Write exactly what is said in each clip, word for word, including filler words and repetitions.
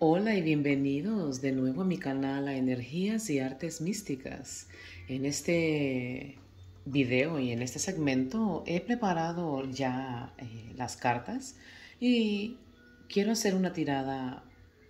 Hola y bienvenidos de nuevo a mi canal a Energías y Artes Místicas. En este video y en este segmento he preparado ya eh, las cartas y quiero hacer una tirada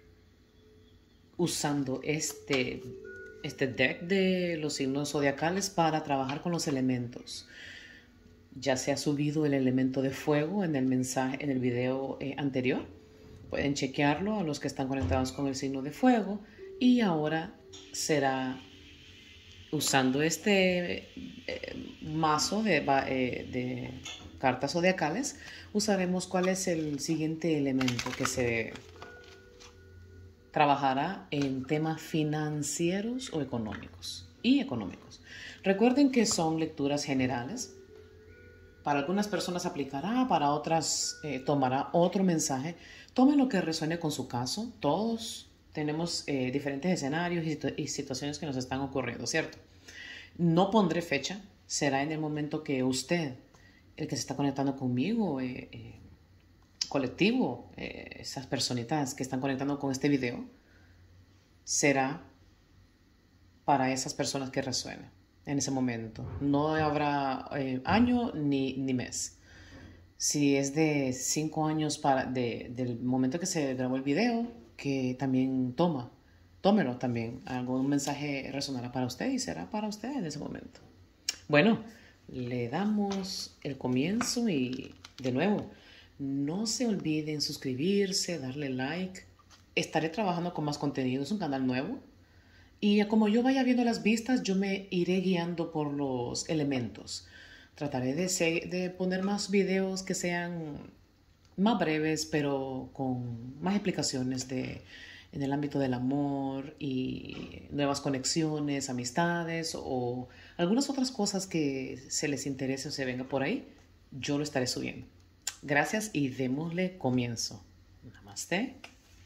usando este, este deck de los signos zodiacales para trabajar con los elementos. Ya se ha subido el elemento de fuego en el mensaje, en el video eh, anterior. Pueden chequearlo a los que están conectados con el signo de fuego. Y ahora será usando este eh, mazo de, eh, de cartas zodiacales. Usaremos cuál es el siguiente elemento que se trabajará en temas financieros o económicos y económicos. Recuerden que son lecturas generales. Para algunas personas aplicará, para otras eh, tomará otro mensaje. Tomen lo que resuene con su caso. Todos tenemos eh, diferentes escenarios y, situ y situaciones que nos están ocurriendo, ¿cierto? No pondré fecha. Será en el momento que usted, el que se está conectando conmigo, eh, eh, colectivo, eh, esas personitas que están conectando con este video, será para esas personas que resuenen en ese momento. No habrá eh, año ni, ni mes. Si es de cinco años para, de, del momento que se grabó el video, que también toma, tómelo también. Algún mensaje resonará para usted y será para usted en ese momento. Bueno, le damos el comienzo y de nuevo, no se olviden suscribirse, darle like. Estaré trabajando con más contenido, es un canal nuevo. Y como yo vaya viendo las vistas, yo me iré guiando por los elementos. Trataré de, se- de poner más videos que sean más breves, pero con más explicaciones de, en el ámbito del amor y nuevas conexiones, amistades o algunas otras cosas que se les interese o se venga por ahí. Yo lo estaré subiendo. Gracias y démosle comienzo. Namaste.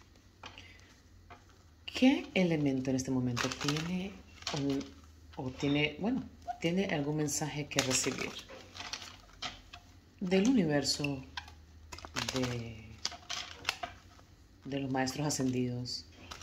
¿Qué elemento en este momento tiene un, o tiene, bueno, tiene algún mensaje que recibir del universo, de, de los maestros ascendidos?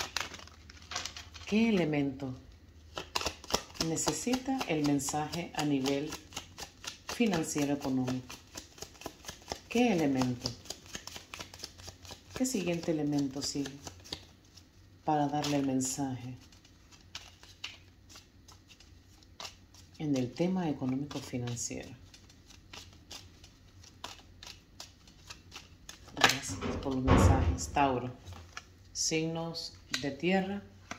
¿Qué elemento necesita el mensaje a nivel financiero económico? ¿Qué elemento? ¿Qué siguiente elemento sigue para darle el mensaje en el tema económico financiero? Gracias por los mensajes. Tauro, signos de tierra,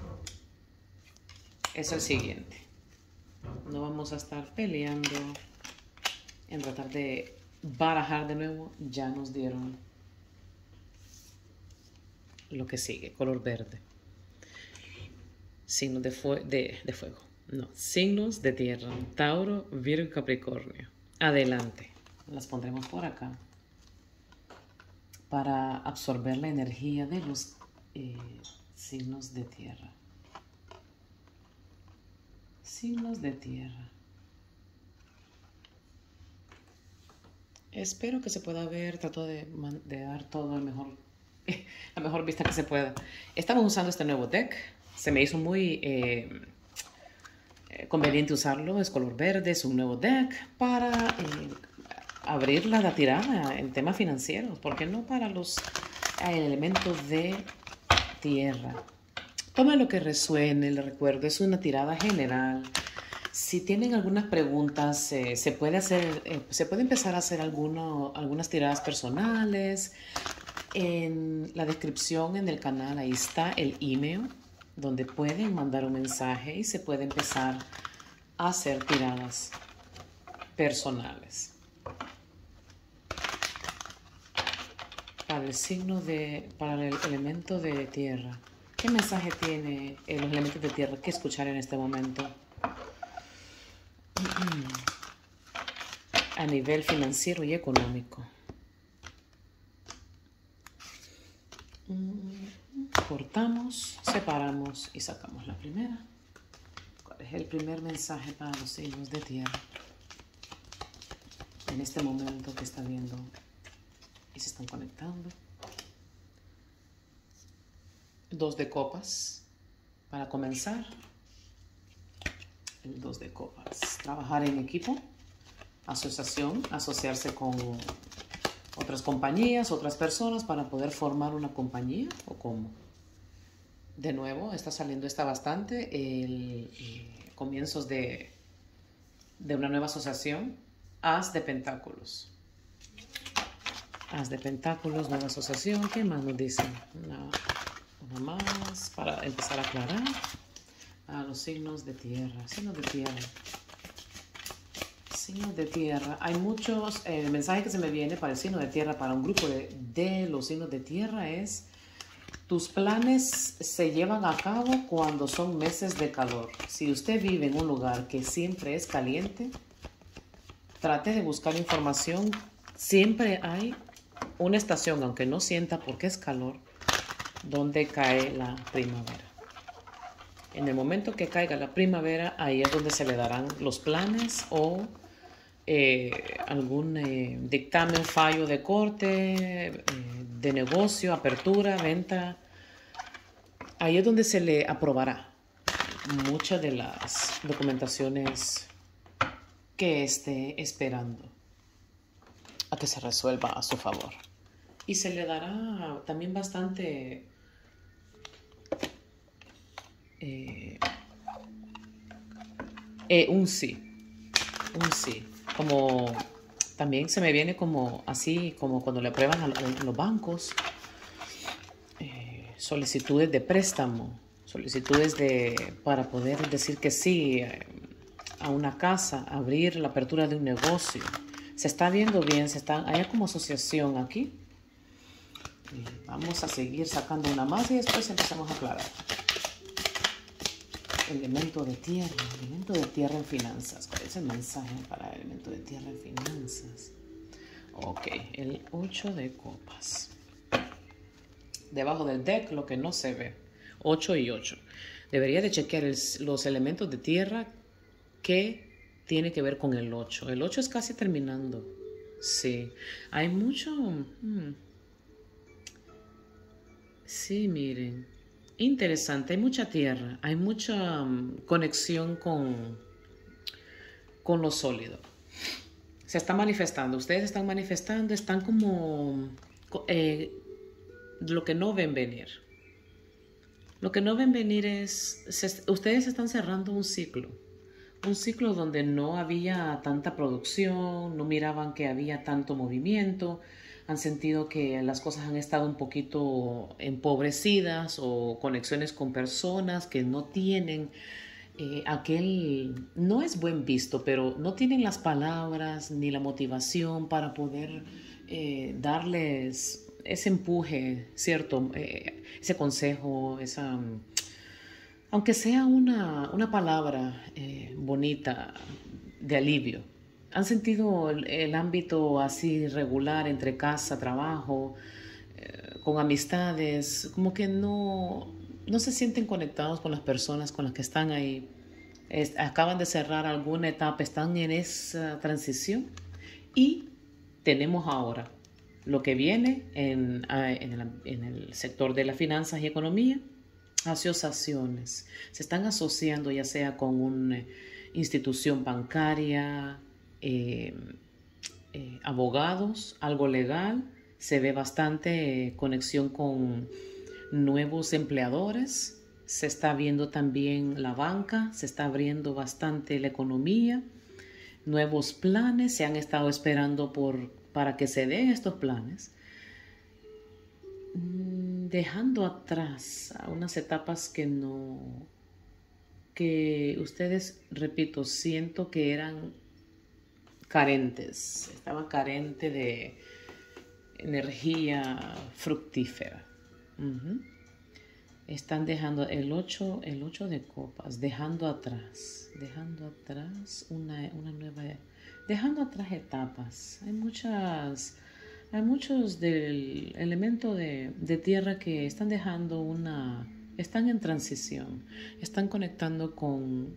es el siguiente. No vamos a estar peleando en tratar de barajar de nuevo. Ya nos dieron lo que sigue, color verde. Signos de, fue de, de fuego. No, signos de tierra. Tauro, Virgo y Capricornio. Adelante. Las pondremos por acá para absorber la energía de los eh, signos de tierra. Signos de tierra. Espero que se pueda ver. Trato de, de dar todo el mejor, la mejor vista que se pueda. Estamos usando este nuevo deck. Se me hizo muy eh, conveniente usarlo. Es color verde, es un nuevo deck para eh, abrir la tirada en temas financieros. ¿Por qué no para los eh, elementos de tierra? Toma lo que resuene, les recuerdo, es una tirada general. Si tienen algunas preguntas, eh, se puede hacer, eh, se puede empezar a hacer alguno, algunas tiradas personales. En la descripción en el canal, ahí está el email, donde pueden mandar un mensaje y se puede empezar a hacer tiradas personales. Para el signo de, para el elemento de tierra, ¿qué mensaje tiene eh, los elementos de tierra que escuchar en este momento? A nivel financiero y económico. Cortamos, separamos y sacamos la primera. ¿Cuál es el primer mensaje para los signos de tierra en este momento que están viendo y se están conectando? Dos de copas para comenzar. El dos de copas. Trabajar en equipo, asociación, asociarse con otras compañías, otras personas para poder formar una compañía o cómo. De nuevo, está saliendo esta bastante el, el comienzos de, de una nueva asociación. As de pentáculos. As de pentáculos, nueva asociación. ¿Qué más nos dicen? Una, una más para empezar a aclarar. A los signos de tierra. Signos de tierra. Signos de tierra. Hay muchos. Eh, el mensaje que se me viene para el signo de tierra, para un grupo de, de los signos de tierra es: tus planes se llevan a cabo cuando son meses de calor. Si usted vive en un lugar que siempre es caliente, trate de buscar información. Siempre hay una estación, aunque no sienta porque es calor, donde cae la primavera. En el momento que caiga la primavera, ahí es donde se le darán los planes o eh, algún eh, dictamen, fallo de corte, eh, de negocio, apertura, venta. Ahí es donde se le aprobará muchas de las documentaciones que esté esperando a que se resuelva a su favor. Y se le dará también bastante eh, eh, un sí, un sí. Como también se me viene como así, como cuando le aprueban a, a los bancos, eh, solicitudes de préstamo, solicitudes de para poder decir que sí eh, a una casa, abrir la apertura de un negocio. Se está viendo bien, se está, hay como asociación aquí. Y vamos a seguir sacando una más y después empezamos a aclarar. Elemento de tierra, elemento de tierra en finanzas. ¿Cuál es el mensaje para el elemento de tierra en finanzas? Ok, el ocho de copas. Debajo del deck, lo que no se ve. ocho y ocho. Debería de chequear el, los elementos de tierra que tiene que ver con el ocho. El ocho es casi terminando. Sí. Hay mucho... Hmm. Sí, miren. Interesante. Hay mucha tierra. Hay mucha um, conexión con, con lo sólido. Se está manifestando. Ustedes están manifestando. Están como... Eh, lo que no ven venir. Lo que no ven venir es... Se, ustedes están cerrando un ciclo. Un ciclo donde no había tanta producción, no miraban que había tanto movimiento, han sentido que las cosas han estado un poquito empobrecidas o conexiones con personas que no tienen eh, aquel, no es buen visto, pero no tienen las palabras ni la motivación para poder eh, darles ese empuje, ¿cierto? Eh, ese consejo, esa... Aunque sea una, una palabra eh, bonita de alivio. ¿Han sentido el, el ámbito así regular entre casa, trabajo, eh, con amistades? Como que no, no se sienten conectados con las personas con las que están ahí. Es, acaban de cerrar alguna etapa, están en esa transición. Y tenemos ahora lo que viene en, en, el, en el sector de las finanzas y economía. Asociaciones se están asociando ya sea con una institución bancaria, eh, eh, abogados, algo legal. Se ve bastante eh, conexión con nuevos empleadores. Se está viendo también la banca, se está abriendo bastante la economía. Nuevos planes, se han estado esperando por, para que se den estos planes. Dejando atrás a unas etapas que no, que ustedes, repito, siento que eran carentes, estaba carente de energía fructífera. Uh-huh. Están dejando el ocho, el ocho de copas, dejando atrás, dejando atrás una, una nueva, dejando atrás etapas. Hay muchas... Hay muchos del elemento de, de tierra que están dejando una... Están en transición. Están conectando con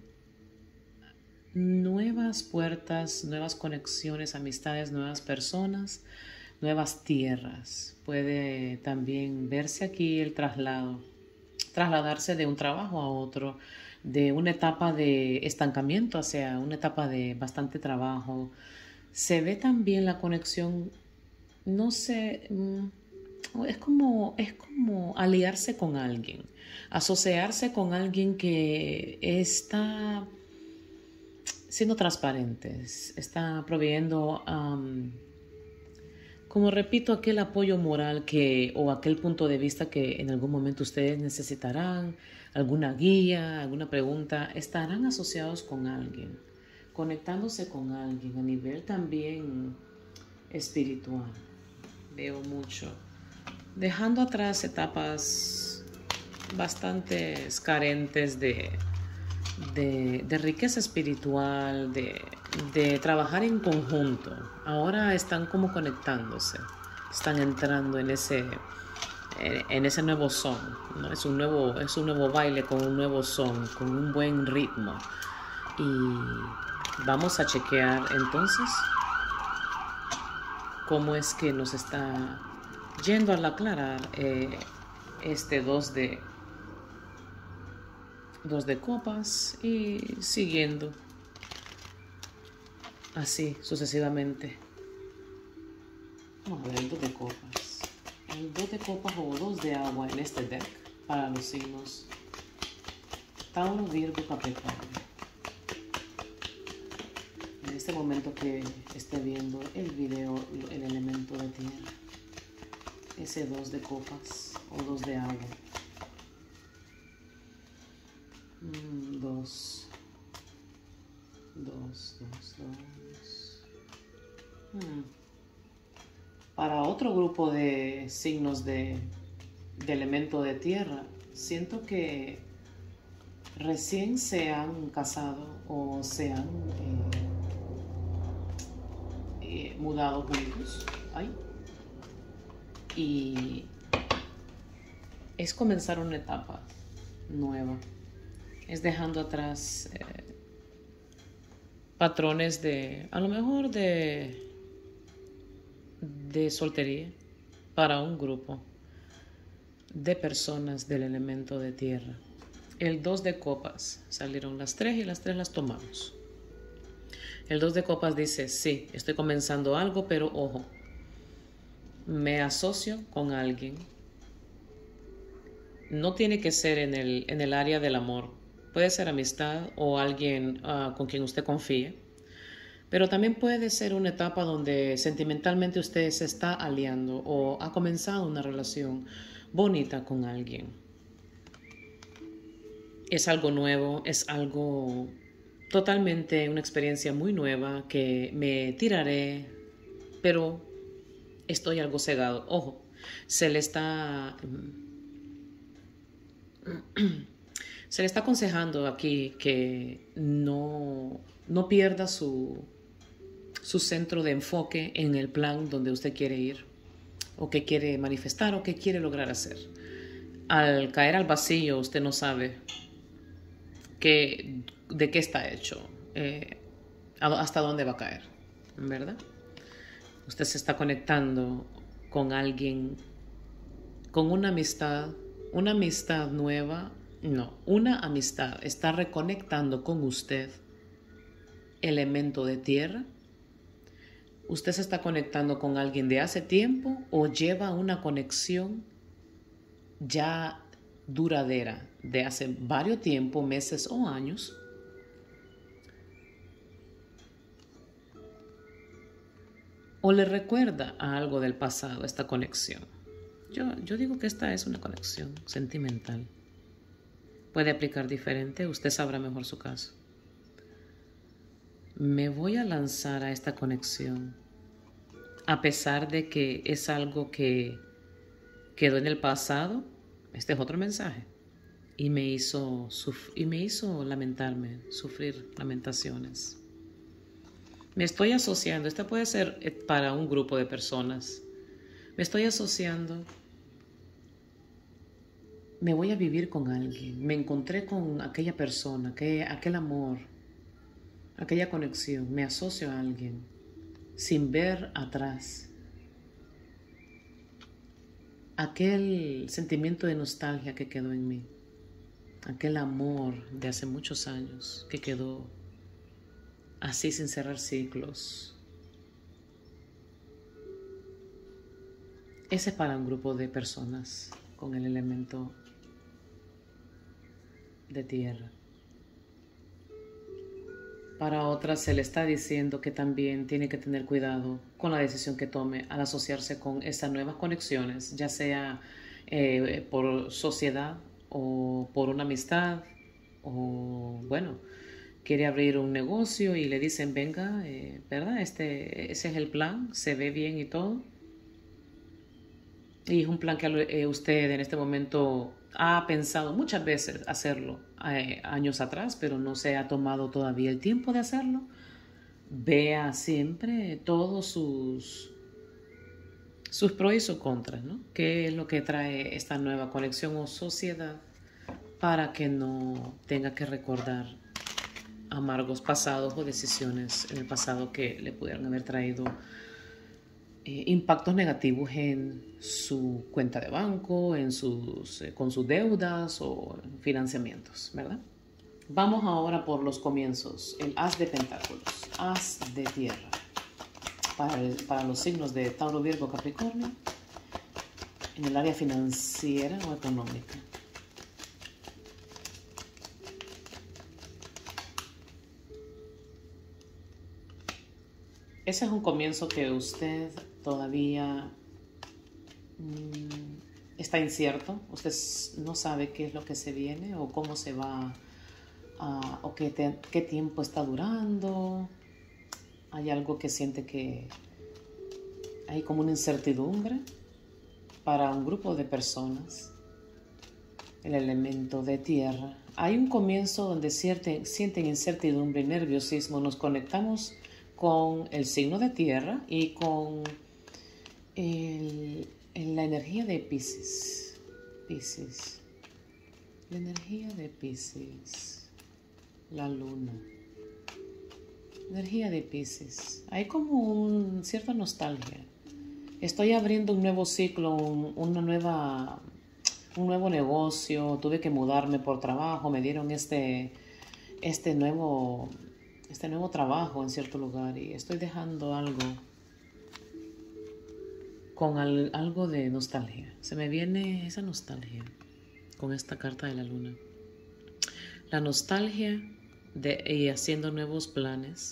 nuevas puertas, nuevas conexiones, amistades, nuevas personas, nuevas tierras. Puede también verse aquí el traslado trasladarse de un trabajo a otro, de una etapa de estancamiento hacia una etapa de bastante trabajo. Se ve también la conexión, no sé, mm, es como, es como aliarse con alguien, asociarse con alguien que está siendo transparente, está proveyendo, um, como repito, aquel apoyo moral que, o aquel punto de vista que en algún momento ustedes necesitarán, alguna guía, alguna pregunta, estarán asociados con alguien, conectándose con alguien a nivel también espiritual. Veo mucho, dejando atrás etapas bastante carentes de, de, de riqueza espiritual, de, de trabajar en conjunto. Ahora están como conectándose, están entrando en ese, en ese nuevo son, ¿no? Es un nuevo, es un nuevo baile con un nuevo son, con un buen ritmo. Y vamos a chequear entonces cómo es que nos está yendo al aclarar eh, este dos de dos de copas y siguiendo así sucesivamente. Vamos a ver el dos de copas. El dos de copas o dos de agua en este deck para los signos Tauro, Virgo, Capricornio. En este momento que esté viendo el video, el elemento de tierra, ese dos de copas o dos de agua. Mm, dos. Dos, dos, dos. Hmm. Para otro grupo de signos de, de elemento de tierra, siento que recién se han casado o se han eh, eh, mudado juntos. Ay. Y es comenzar una etapa nueva. Es dejando atrás eh, patrones de, a lo mejor de, de soltería para un grupo de personas del elemento de tierra. El dos de copas, salieron las tres y las tres las tomamos. El dos de copas dice, sí, estoy comenzando algo, pero ojo, me asocio con alguien. No tiene que ser en el, en el área del amor. Puede ser amistad o alguien uh, con quien usted confíe. Pero también puede ser una etapa donde sentimentalmente usted se está aliando o ha comenzado una relación bonita con alguien. Es algo nuevo, es algo totalmente, una experiencia muy nueva que me tiraré, pero estoy algo cegado. Ojo, se le está... Se le está aconsejando aquí que no, no pierda su, su centro de enfoque en el plan donde usted quiere ir, o que quiere manifestar, o que quiere lograr hacer. Al caer al vacío, usted no sabe qué, de qué está hecho, eh, hasta dónde va a caer, ¿verdad? Usted se está conectando con alguien, con una amistad, una amistad nueva. No, una amistad está reconectando con usted, elemento de tierra. Usted se está conectando con alguien de hace tiempo o lleva una conexión ya duradera de hace varios tiempo, meses o años. O le recuerda a algo del pasado esta conexión. Yo, yo digo que esta es una conexión sentimental. Puede aplicar diferente, usted sabrá mejor su caso. Me voy a lanzar a esta conexión, a pesar de que es algo que quedó en el pasado. Este es otro mensaje. Y me hizo, y me hizo lamentarme, sufrir lamentaciones. Me estoy asociando, esto puede ser para un grupo de personas. Me estoy asociando. Me voy a vivir con alguien. Me encontré con aquella persona, aquel, aquel amor, aquella conexión. Me asocio a alguien sin ver atrás. Aquel sentimiento de nostalgia que quedó en mí. aquel amor de hace muchos años que quedó así sin cerrar ciclos. Ese es para un grupo de personas con el elemento de tierra. Para otras se le está diciendo que también tiene que tener cuidado con la decisión que tome al asociarse con estas nuevas conexiones, ya sea eh, por sociedad o por una amistad, o bueno, quiere abrir un negocio y le dicen, venga, eh, ¿verdad? Este, ese es el plan, se ve bien y todo. Y es un plan que eh, usted en este momento ha pensado muchas veces hacerlo eh, años atrás, pero no se ha tomado todavía el tiempo de hacerlo. Vea siempre todos sus, sus pros y sus contras, ¿no? ¿Qué es lo que trae esta nueva conexión o sociedad para que no tenga que recordar amargos pasados o decisiones en el pasado que le pudieran haber traído eh, impactos negativos en su cuenta de banco, en sus, eh, con sus deudas o financiamientos, ¿verdad? Vamos ahora por los comienzos. El as de pentáculos, as de tierra. Para, el, para los signos de Tauro, Virgo, Capricornio, en el área financiera o económica. Ese es un comienzo que usted todavía mmm, está incierto. Usted no sabe qué es lo que se viene o cómo se va a, o qué, te, qué tiempo está durando. Hay algo que siente que hay como una incertidumbre para un grupo de personas. El elemento de tierra. Hay un comienzo donde sienten, sienten incertidumbre y nerviosismo. Nos conectamos con el signo de tierra y con el, la energía de Piscis. Piscis. La energía de Piscis. La luna. Energía de Piscis. Hay como un, cierta nostalgia. Estoy abriendo un nuevo ciclo, un, una nueva, un nuevo negocio. Tuve que mudarme por trabajo. Me dieron este, este nuevo... este nuevo trabajo en cierto lugar y estoy dejando algo con al, algo de nostalgia. Se me viene esa nostalgia con esta carta de la luna. La nostalgia de y haciendo nuevos planes.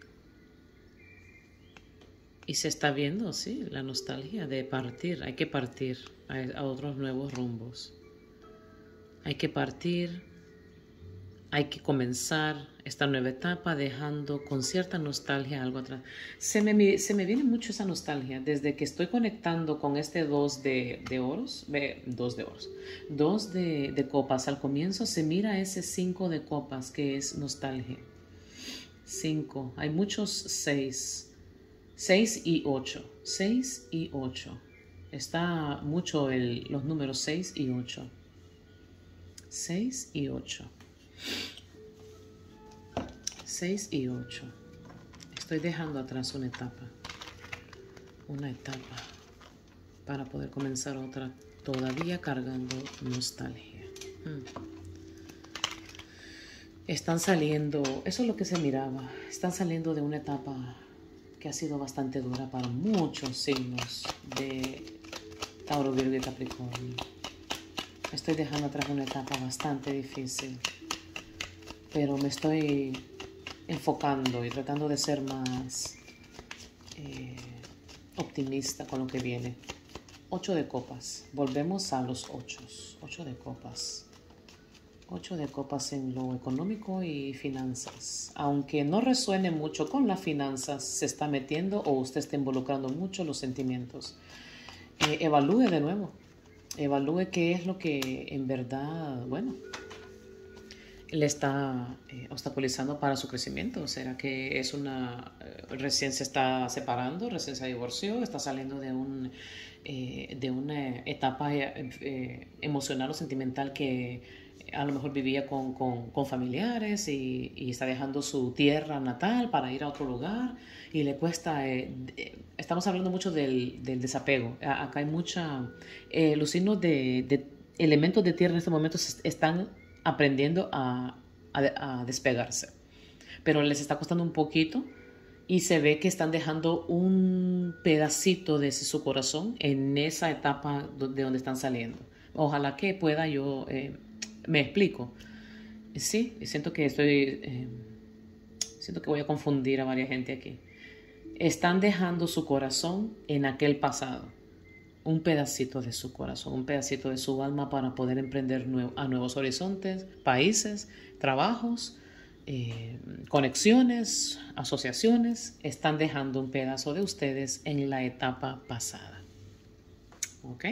Y se está viendo, sí, la nostalgia de partir. Hay que partir a, a otros nuevos rumbos. Hay que partir. Hay que comenzar esta nueva etapa dejando con cierta nostalgia algo atrás. Se me, se me viene mucho esa nostalgia desde que estoy conectando con este dos de, de oros, dos de oros, dos de, de copas. Al comienzo se mira ese cinco de copas que es nostalgia. Cinco. Hay muchos seis. Seis y ocho. Seis y ocho. Está mucho el, los números seis y ocho. Seis y ocho. seis y ocho. Estoy dejando atrás una etapa. Una etapa para poder comenzar otra, todavía cargando nostalgia. Hmm. Están saliendo, eso es lo que se miraba, están saliendo de una etapa que ha sido bastante dura para muchos signos de Tauro, Virgo y Capricornio. Estoy dejando atrás una etapa bastante difícil. Pero me estoy enfocando y tratando de ser más eh, optimista con lo que viene. Ocho de copas. Volvemos a los ochos. Ocho de copas. Ocho de copas en lo económico y finanzas. Aunque no resuene mucho con las finanzas, se está metiendo o usted está involucrando mucho los sentimientos. Eh, evalúe de nuevo. Evalúe qué es lo que en verdad, bueno, le está eh, obstaculizando para su crecimiento. ¿Será que es una eh, recién se está separando, recién se divorció, está saliendo de un eh, de una etapa eh, eh, emocional o sentimental que a lo mejor vivía con, con, con familiares y, y está dejando su tierra natal para ir a otro lugar y le cuesta, eh, eh, estamos hablando mucho del, del desapego. Acá hay mucha, eh, los signos de, de elementos de tierra en este momento están aprendiendo a, a, a despegarse. Pero les está costando un poquito y se ve que están dejando un pedacito de su corazón en esa etapa de donde están saliendo. Ojalá que pueda yo, eh, me explico. Sí, siento que estoy, eh, siento que voy a confundir a varias gente aquí. Están dejando su corazón en aquel pasado, un pedacito de su corazón, un pedacito de su alma para poder emprender nuevo, a nuevos horizontes, países, trabajos, eh, conexiones, asociaciones. Están dejando un pedazo de ustedes en la etapa pasada. ¿Ok?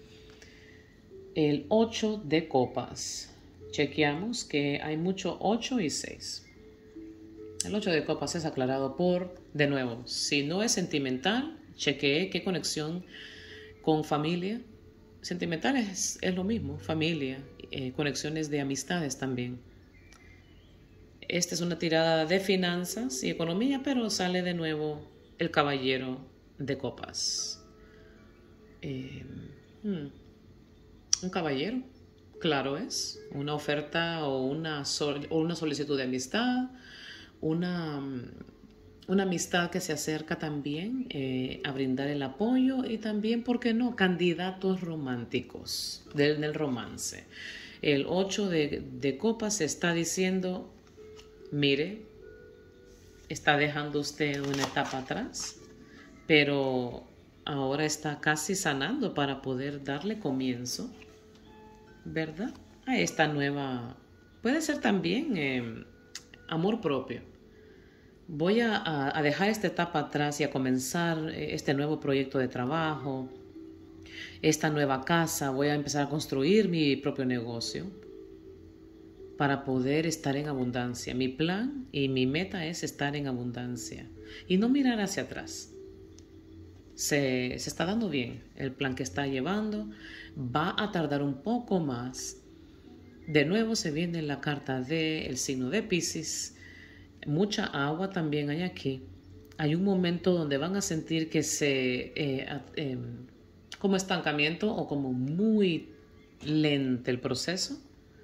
El ocho de copas. Chequeamos que hay mucho ocho y seis. El ocho de copas es aclarado por, de nuevo, si no es sentimental, chequeé qué conexión con familia. Sentimental es, es lo mismo, familia, eh, conexiones de amistades también. Esta es una tirada de finanzas y economía, pero sale de nuevo el caballero de copas. Eh, hmm, un caballero, claro es, una oferta o una, sol, o una solicitud de amistad, una, una amistad que se acerca también eh, a brindar el apoyo y también, ¿por qué no?, candidatos románticos del, del romance. El ocho de, de copas está diciendo, mire, está dejando usted una etapa atrás, pero ahora está casi sanando para poder darle comienzo, ¿verdad?, a esta nueva, puede ser también eh, amor propio. Voy a, a dejar esta etapa atrás y a comenzar este nuevo proyecto de trabajo, esta nueva casa. Voy a empezar a construir mi propio negocio para poder estar en abundancia. Mi plan y mi meta es estar en abundancia y no mirar hacia atrás. Se, se está dando bien el plan que está llevando. Va a tardar un poco más. De nuevo se viene la carta del signo de Piscis. Mucha agua también hay aquí. Hay un momento donde van a sentir que se eh, eh, como estancamiento o como muy lento el proceso.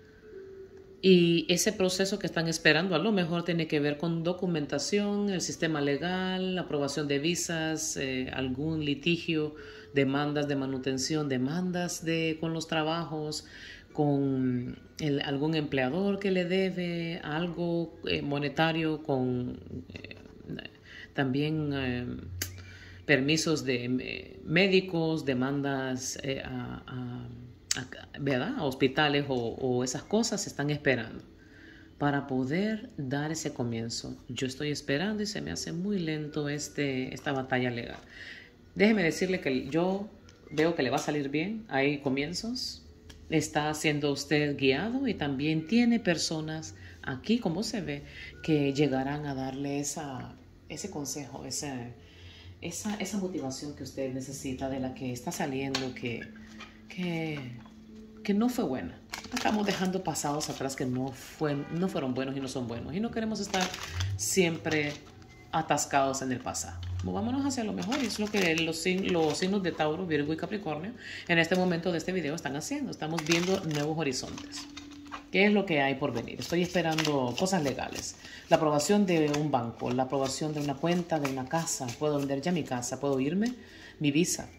Y ese proceso que están esperando a lo mejor tiene que ver con documentación, el sistema legal, aprobación de visas, eh, algún litigio, demandas de manutención, demandas de, con los trabajos, con el, algún empleador que le debe algo eh, monetario, con eh, también eh, permisos de eh, médicos, demandas eh, a, a, a, ¿verdad?, a hospitales o, o esas cosas se están esperando para poder dar ese comienzo. Yo estoy esperando y se me hace muy lento este, esta batalla legal. Déjeme decirle que yo veo que le va a salir bien. Hay comienzos. Está siendo usted guiado y también tiene personas aquí, como se ve, que llegarán a darle esa, ese consejo, ese, esa, esa motivación que usted necesita, de la que está saliendo, que, que, que no fue buena. Estamos dejando pasados atrás que no, fue, no fueron buenos y no son buenos. Y no queremos estar siempre atascados en el pasado. Movámonos hacia lo mejor, y es lo que los, los signos de Tauro, Virgo y Capricornio en este momento de este video están haciendo. Estamos viendo nuevos horizontes. ¿Qué es lo que hay por venir? Estoy esperando cosas legales. La aprobación de un banco, la aprobación de una cuenta, de una casa. Puedo vender ya mi casa, puedo irme, mi visa.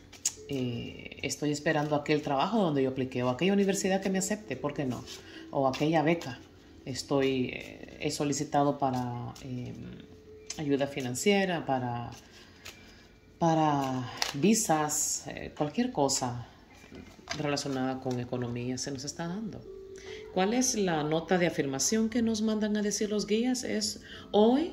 Eh, estoy esperando aquel trabajo donde yo apliqué, o aquella universidad que me acepte, ¿por qué no? O aquella beca. Estoy, eh, he solicitado para... Eh, ayuda financiera, para, para visas, eh, cualquier cosa relacionada con economía se nos está dando. ¿Cuál es la nota de afirmación que nos mandan a decir los guías? Es: hoy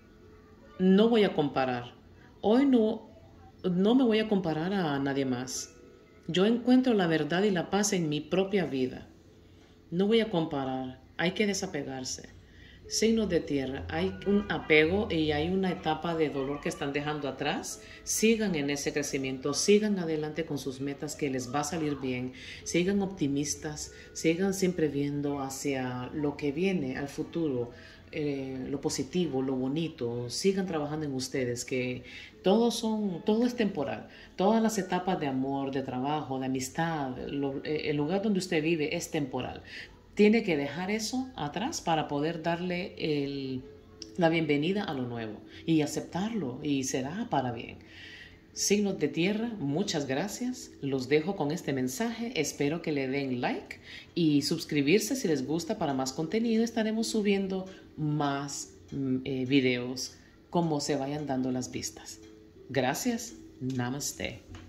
no voy a comparar, hoy no, no me voy a comparar a nadie más. Yo encuentro la verdad y la paz en mi propia vida. No voy a comparar, hay que desapegarse. Signos de tierra, hay un apego y hay una etapa de dolor que están dejando atrás. Sigan en ese crecimiento, sigan adelante con sus metas, que les va a salir bien. Sigan optimistas, sigan siempre viendo hacia lo que viene, al futuro, eh, lo positivo, lo bonito. Sigan trabajando en ustedes, que todo, son, todo es temporal. Todas las etapas de amor, de trabajo, de amistad, lo, eh, el lugar donde usted vive es temporal. tiene que dejar eso atrás para poder darle el, la bienvenida a lo nuevo y aceptarlo, y será para bien. Signos de tierra, muchas gracias. Los dejo con este mensaje. Espero que le den like y suscribirse si les gusta para más contenido. Estaremos subiendo más eh, videos como se vayan dando las vistas. Gracias. Namaste.